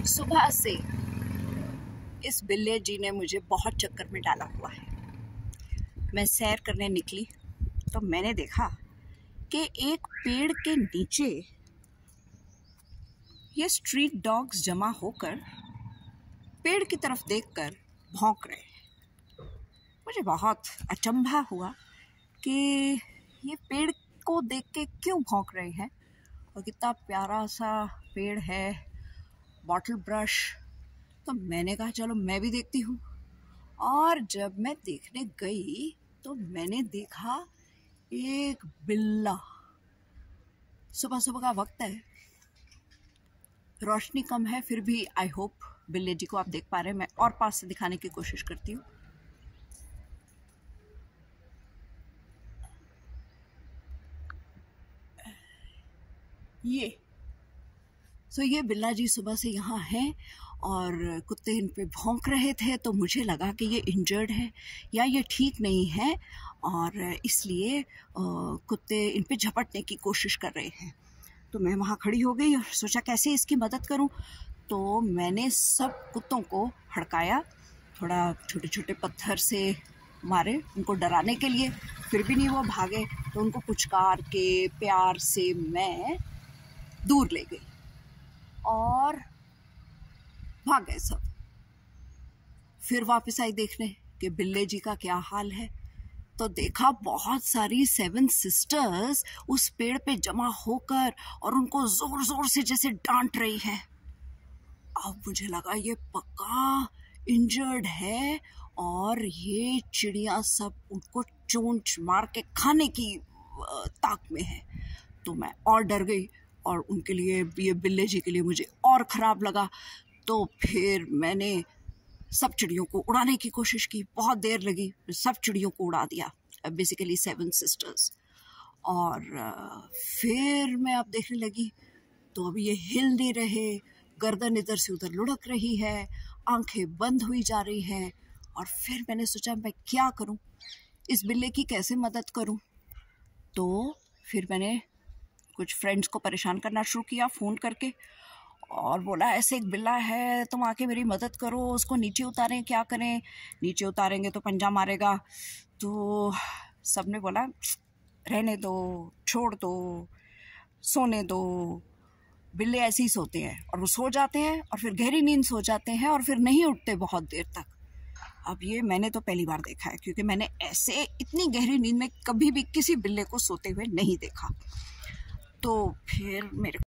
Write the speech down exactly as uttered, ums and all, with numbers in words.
सुबह से इस बिल्ले जी ने मुझे बहुत चक्कर में डाला हुआ है। मैं सैर करने निकली तो मैंने देखा कि एक पेड़ के नीचे ये स्ट्रीट डॉग्स जमा होकर पेड़ की तरफ देखकर भौंक रहे हैं। मुझे बहुत अचंभा हुआ कि ये पेड़ को देख के क्यों भौंक रहे हैं, और कितना प्यारा सा पेड़ है, बॉटल ब्रश। तो मैंने कहा चलो मैं भी देखती हूँ। और जब मैं देखने गई तो मैंने देखा एक बिल्ला। सुबह सुबह का वक्त है, रोशनी कम है, फिर भी आई होप बिल्ले जी को आप देख पा रहे हैं। मैं और पास से दिखाने की कोशिश करती हूँ। ये सो so, ये बिल्ला जी सुबह से यहाँ हैं और कुत्ते इन पे भौंक रहे थे। तो मुझे लगा कि ये इंजर्ड है या ये ठीक नहीं है, और इसलिए कुत्ते इन पे झपटने की कोशिश कर रहे हैं। तो मैं वहाँ खड़ी हो गई और सोचा कैसे इसकी मदद करूँ। तो मैंने सब कुत्तों को हड़काया, थोड़ा छोटे छोटे पत्थर से मारे उनको डराने के लिए। फिर भी नहीं वो भागे, तो उनको पुचकार के प्यार से मैं दूर ले गई और भाग गए सब। फिर वापस आई देखने कि बिल्ले जी का क्या हाल है। तो देखा बहुत सारी सेवन सिस्टर्स उस पेड़ पे जमा होकर और उनको जोर जोर से जैसे डांट रही है। अब मुझे लगा ये पक्का इंजर्ड है और ये चिड़िया सब उनको चोंच मार के खाने की ताक में है। तो मैं और डर गई और उनके लिए, ये बिल्ले जी के लिए मुझे और ख़राब लगा। तो फिर मैंने सब चिड़ियों को उड़ाने की कोशिश की, बहुत देर लगी, सब चिड़ियों को उड़ा दिया, बेसिकली सेवन सिस्टर्स। और फिर मैं अब देखने लगी तो अब ये हिल नहीं रहे, गर्दन इधर से उधर लुढ़क रही है, आंखें बंद हुई जा रही हैं। और फिर मैंने सोचा मैं क्या करूं, इस बिल्ले की कैसे मदद करूं। तो फिर मैंने कुछ फ्रेंड्स को परेशान करना शुरू किया फ़ोन करके, और बोला ऐसे एक बिल्ला है, तुम आके मेरी मदद करो, उसको नीचे उतारें, क्या करें, नीचे उतारेंगे तो पंजा मारेगा। तो सबने बोला रहने दो, छोड़ दो, सोने दो, बिल्ले ऐसे ही सोते हैं। और वो सो जाते हैं और फिर गहरी नींद सो जाते हैं और फिर नहीं उठते बहुत देर तक। अब ये मैंने तो पहली बार देखा है, क्योंकि मैंने ऐसे इतनी गहरी नींद में कभी भी किसी बिल्ले को सोते हुए नहीं देखा। तो फिर मेरे